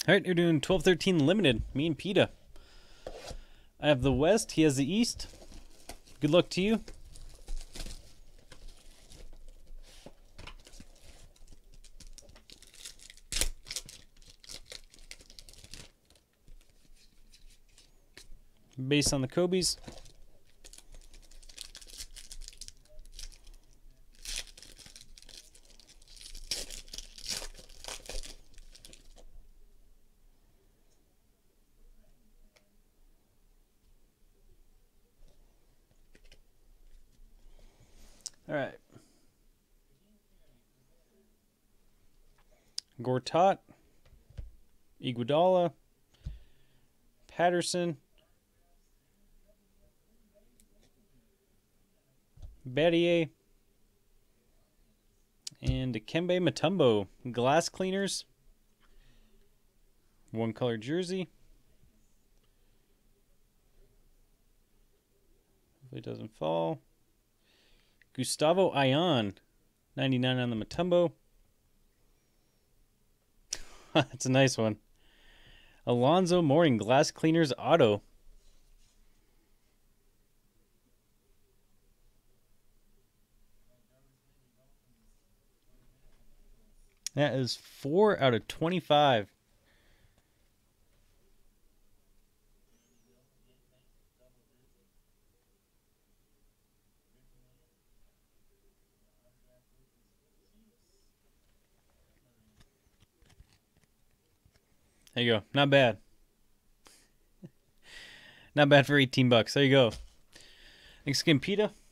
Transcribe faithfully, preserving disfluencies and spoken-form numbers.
All right, you're doing twelve thirteen limited. Me and PETA. I have the West. He has the East. Good luck to you. Based on the Kobe's. All right. Gortat, Iguodala, Patterson, Battier, and Dikembe Mutombo. Glass cleaners. One color jersey. Hopefully it doesn't fall. Gustavo Ion, ninety-nine on the Mutombo. That's a nice one. Alonzo Mourning, glass cleaners auto. That is four out of twenty-five. There you go. Not bad. Not bad for eighteen bucks. There you go. Thanks again, PETA.